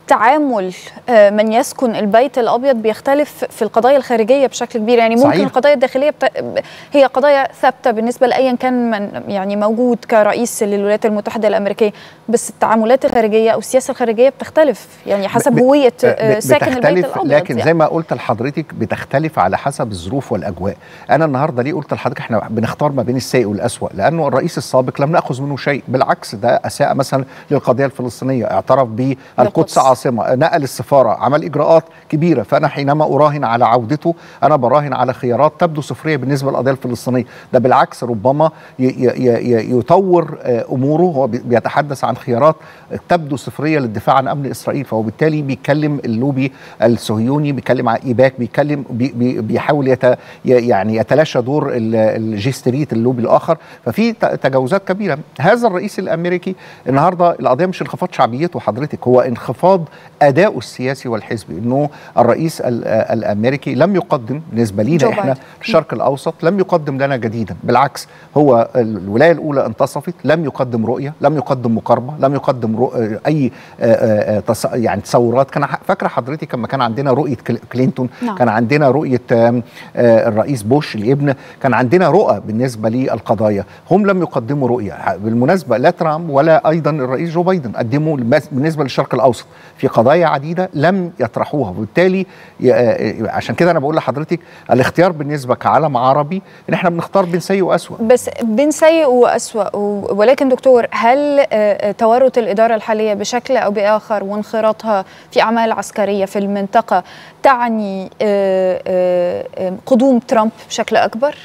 تعامل من يسكن البيت الأبيض بيختلف في القضايا الخارجية بشكل كبير. يعني ممكن صحيح. القضايا الداخلية هي قضايا ثابتة بالنسبة لأيا كان من يعني موجود كرئيس للولايات المتحدة الأمريكية، بس التعاملات الخارجية أو السياسة الخارجية بتختلف يعني حسب هوية ساكن البيت الأبيض. لكن زي ما قلت لحضرتك بتختلف على حسب الظروف والأجواء. أنا النهاردة ليه قلت لحضرتك احنا بنختار ما بين السيء والأسوأ؟ لأنه الرئيس السابق لم نأخذ منه شيء، بالعكس ده أساء مثلا للقضية الفلسطينية، اعترف بالقدس عاصمة، نقل السفارة، عمل إجراءات كبيرة. فأنا حينما أراهن على عودته أنا براهن على خيارات تبدو صفرية بالنسبة للقضية الفلسطينية. ده بالعكس ربما يطور أموره، هو بيتحدث عن خيارات تبدو صفرية للدفاع عن أمن إسرائيل. فهو بالتالي بيتكلم اللوبي الصهيوني، بيتكلم عن إيباك، بيحاول يعني يتلاشى دور الجيستريت اللوبي الآخر. ففي تجاوزات كبيرة. هذا الرئيس الأمريكي النهاردة القضية مش انخفاض شعبيته حضرتك، هو انخفاض أداؤه السياسي والحزبي. إنه الرئيس الأمريكي لم يقدم بالنسبة لنا إحنا في الشرق الأوسط، لم يقدم لنا جديدا. بالعكس هو الولاية الأولى انتصفت، لم يقدم رؤية، لم يقدم مقاربة، لم يقدم أي يعني تصورات. كان فاكرة حضرتك لما كان عندنا رؤية كلينتون، كان عندنا رؤية الرئيس بوش الابن، كان عندنا رؤى بالنسبة للقضايا. هم لم يقدموا رؤية. بالمناسبة لا ترامب ولا أيضا الرئيس جو بايدن قدموا بالنسبة للشرق الأوسط في قضايا عديدة لم يطرحوها. وبالتالي عشان كده أنا بقول لحضرتك الاختيار بالنسبة كعالم عربي إن احنا بنختار بين سيء وأسوأ. بس بين سيء وأسوأ. ولكن دكتور، هل تورط الإدارة الحالية بشكل أو بآخر وانخراطها في أعمال عسكرية في المنطقة تعني قدوم ترامب بشكل أكبر؟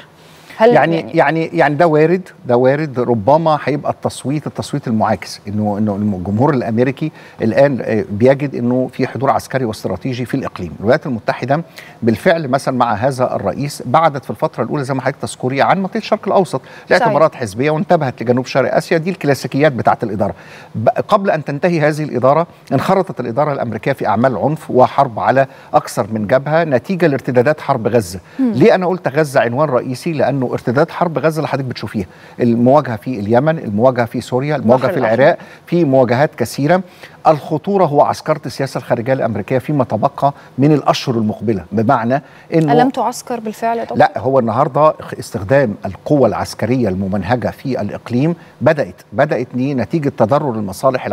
يعني ده وارد. ربما هيبقى التصويت المعاكس، انه الجمهور الامريكي الان بيجد انه في حضور عسكري واستراتيجي في الاقليم. الولايات المتحده بالفعل مثلا مع هذا الرئيس بعدت في الفتره الاولى زي ما حضرتك تذكري عن منطقه الشرق الاوسط لاعتبارات حزبيه، وانتبهت لجنوب شرق اسيا. دي الكلاسيكيات بتاعه الاداره. قبل ان تنتهي هذه الاداره انخرطت الاداره الامريكيه في اعمال عنف وحرب على اكثر من جبهه نتيجه لارتدادات حرب غزه. ليه انا قلت غزه عنوان رئيسي؟ لانه ارتداد حرب غزه اللي حضرتك بتشوفيها، المواجهه في اليمن، المواجهه في سوريا، المواجهه في العراق، في مواجهات كثيره. الخطوره هو عسكره السياسه الخارجيه الامريكيه فيما تبقى من الاشهر المقبله، بمعنى انه ألم تعسكر بالفعل يا دكتور؟ لا، هو النهارده استخدام القوى العسكريه الممنهجه في الاقليم بدات نتيجه تضرر المصالح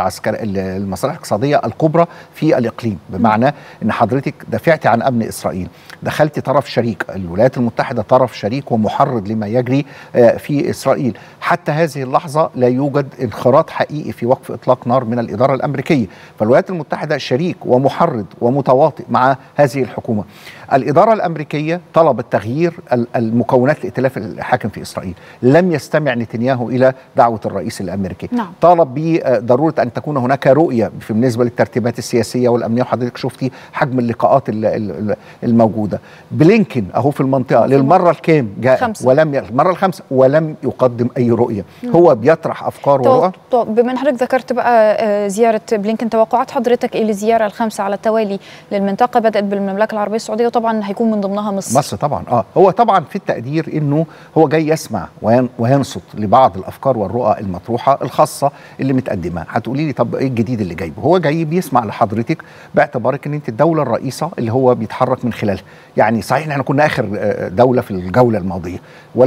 الاقتصاديه الكبرى في الاقليم، بمعنى ان حضرتك دافعتي عن امن اسرائيل، دخلتي طرف شريك، الولايات المتحده طرف شريك ومحرض لما يجري في اسرائيل. حتى هذه اللحظه لا يوجد انخراط حقيقي في وقف اطلاق نار من الاداره الامريكيه، فالولايات المتحده شريك ومحرض ومتواطئ مع هذه الحكومه. الاداره الامريكيه طلبت تغيير المكونات الائتلاف الحاكم في اسرائيل، لم يستمع نتنياهو الى دعوه الرئيس الامريكي. طالب بضروره ان تكون هناك رؤيه بالنسبه للترتيبات السياسيه والامنيه، وحضرتك شفتي حجم اللقاءات الموجوده. بلينكن اهو في المنطقه للمره الكام جاء المره الخامسه ولم يقدم اي رؤيه. هو بيطرح افكار ورؤى. بما ان حضرتك ذكرت بقى زياره بلينكن، توقعات حضرتك ايه للزياره الخامسه على التوالي للمنطقه؟ بدات بالمملكه العربيه السعوديه وطبعا هيكون من ضمنها مصر طبعا. هو طبعا في التقدير انه هو جاي يسمع وينصت لبعض الافكار والرؤى المطروحه الخاصه اللي متقدمه. هتقولي لي طب ايه الجديد اللي جايبه؟ هو جاي بيسمع لحضرتك باعتبارك ان انت الدوله الرئيسه اللي هو بيتحرك من خلالها. يعني صحيح احنا كنا اخر دوله في الجوله الماضيه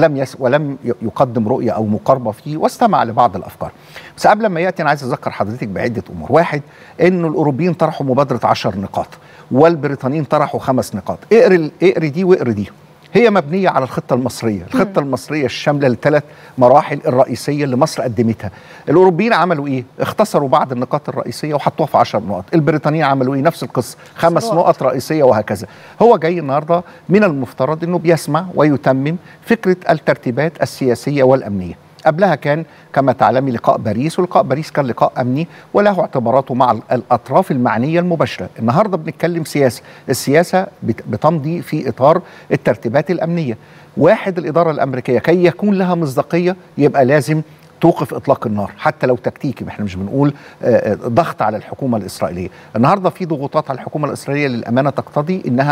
ولم يقدم رؤيه او مقاربه فيه، واستمع لبعض الافكار. بس قبل ما ياتي انا عايز اذكر حضرتك بعده امور. واحد، انه الاوروبيين طرحوا مبادره 10 نقاط والبريطانيين طرحوا 5 نقاط. اقري دي واقري دي. هي مبنيه على الخطه المصريه، الخطه المصريه الشامله ل3 مراحل الرئيسيه اللي مصر قدمتها. الاوروبيين عملوا ايه؟ اختصروا بعض النقاط الرئيسيه وحطوها في 10 نقط. البريطانيين عملوا ايه؟ نفس القصه، 5 نقط رئيسيه وهكذا. هو جاي النهارده من المفترض انه بيسمع ويتمم فكره الترتيبات السياسيه والامنيه. قبلها كان كما تعلمي لقاء باريس، ولقاء باريس كان لقاء أمني وله اعتباراته مع الأطراف المعنية المباشرة. النهاردة بنتكلم سياسة، السياسة بتمضي في إطار الترتيبات الأمنية. واحد، الإدارة الأمريكية كي يكون لها مصداقية يبقى لازم توقف إطلاق النار حتى لو تكتيكي. احنا مش بنقول ضغط على الحكومة الإسرائيلية. النهاردة في ضغوطات على الحكومة الإسرائيلية للأمانة تقتضي إنها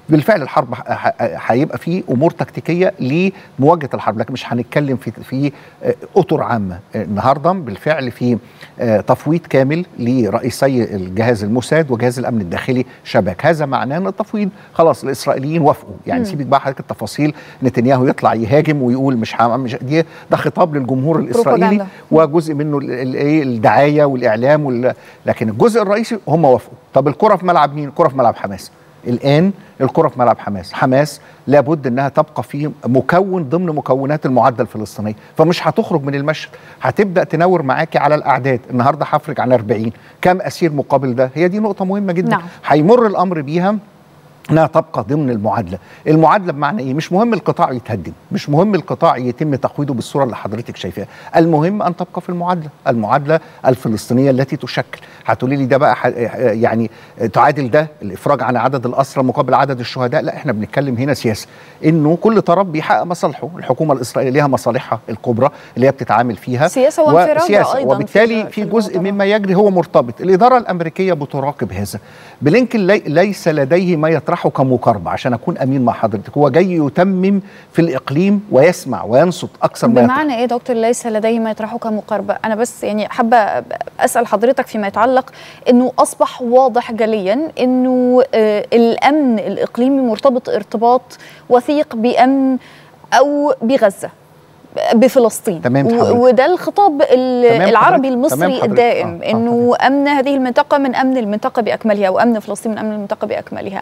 بالفعل الحرب هيبقى فيه امور تكتيكيه لمواجهه الحرب، لكن مش هنتكلم في اطر عامه. النهارده بالفعل في تفويض كامل لرئيسي الجهاز الموساد وجهاز الامن الداخلي شباك. هذا معناه ان التفويض خلاص الاسرائيليين وافقوا، يعني سيبك بقى حضرتك التفاصيل، نتنياهو يطلع يهاجم ويقول مش ده خطاب للجمهور الاسرائيلي وجزء منه الدعايه والاعلام لكن الجزء الرئيسي هم وافقوا. طب الكره في ملعب مين؟ الكره في ملعب حماس. الآن الكرة في ملعب حماس لابد أنها تبقى في مكون ضمن مكونات المعادلة الفلسطينية، فمش هتخرج من المشهد، هتبدأ تنور معاكي على الأعداد. النهاردة هفرج عن 40 كم أسير مقابل ده؟ هي دي نقطة مهمة جدا. هيمر الأمر بيها انها تبقى ضمن المعادله بمعنى ايه؟ مش مهم القطاع يتهدم، مش مهم القطاع يتم تقويضه بالصوره اللي حضرتك شايفاها، المهم ان تبقى في المعادله الفلسطينيه التي تشكل. هتقولي لي ده بقى يعني تعادل ده الافراج عن عدد الاسرى مقابل عدد الشهداء؟ لا، احنا بنتكلم هنا سياسه، انه كل طرف بيحقق مصالحه. الحكومه الاسرائيليه لها مصالحها الكبرى اللي هي بتتعامل فيها، سياسه وانفراد ايضا، وبالتالي في جزء مما يجري هو مرتبط. الاداره الامريكيه بتراقب هذا. بلينكن ليس لديه ما يطرحه كمقاربه، عشان اكون امين مع حضرتك، هو جاي يتمم في الاقليم ويسمع وينصت اكثر ما يطرح. بمعنى ايه دكتور ليس لديه ما يطرحه كمقاربه؟ انا بس يعني حابه اسال حضرتك فيما يتعلق انه اصبح واضح جليا انه الامن الاقليمي مرتبط ارتباط وثيق بامن او بغزه بفلسطين. وده الخطاب العربي المصري الدائم، انه امن هذه المنطقه من امن المنطقه باكملها، وامن فلسطين من امن المنطقه باكملها.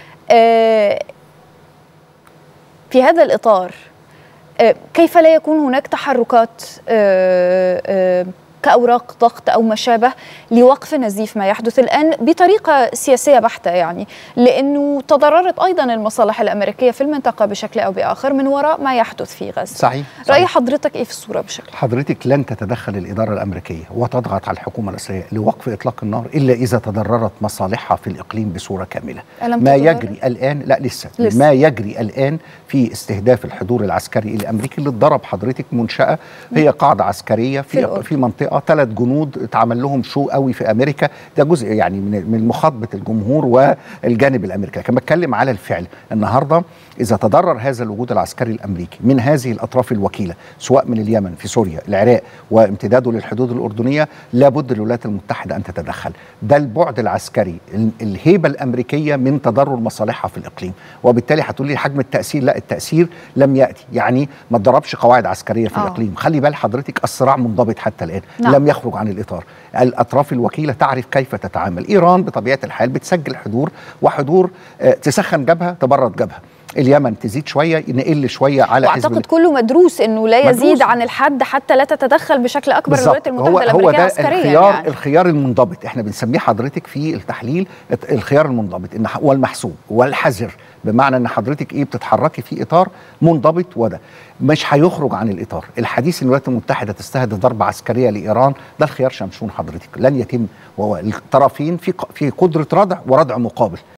في هذا الاطار كيف لا يكون هناك تحركات كأوراق ضغط أو ما شابه لوقف نزيف ما يحدث الآن بطريقة سياسية بحتة، يعني لأنه تضررت أيضا المصالح الأمريكية في المنطقة بشكل أو بآخر من وراء ما يحدث في غزة. صحيح. رأي حضرتك إيه في الصورة بشكل؟ حضرتك لن تتدخل الإدارة الأمريكية وتضغط على الحكومة الإسرائيلية لوقف إطلاق النار إلا إذا تضررت مصالحها في الإقليم بصورة كاملة. ما يجري الآن لا لسه ما يجري الآن في استهداف الحضور العسكري الأمريكي اللي اتضرب حضرتك منشأة هي قاعدة عسكرية في منطقة 3 جنود اتعمل لهم شو قوي في امريكا. ده جزء يعني من مخاطبه الجمهور والجانب الامريكي، لكن بتكلم على الفعل. النهارده اذا تضرر هذا الوجود العسكري الامريكي من هذه الاطراف الوكيله، سواء من اليمن في سوريا العراق وامتداده للحدود الاردنيه، لابد الولايات المتحده ان تتدخل. ده البعد العسكري، الهيبه الامريكيه من تضرر مصالحها في الاقليم. وبالتالي هتقول لي حجم التاثير، لا التاثير لم ياتي، يعني ما اتضربش قواعد عسكريه في الاقليم. خلي بال حضرتك الصراع منضبط حتى الان. لم يخرج عن الإطار. الأطراف الوكيلة تعرف كيف تتعامل. إيران بطبيعة الحال بتسجل حضور تسخن جبهة تبرد جبهة. اليمن تزيد شويه نقل شويه على حزب واعتقد كله مدروس انه لا يزيد عن الحد حتى لا تتدخل بشكل اكبر الولايات المتحده الامريكيه عسكريا. يعني الخيار المنضبط احنا بنسميه حضرتك في التحليل الخيار المنضبط والمحسوب والحذر، بمعنى ان حضرتك بتتحركي في اطار منضبط، وده مش هيخرج عن الاطار. الحديث ان الولايات المتحده تستهدف ضربه عسكريه لايران ده الخيار شمشون حضرتك، لن يتم. وهو الطرفين في قدره ردع وردع مقابل.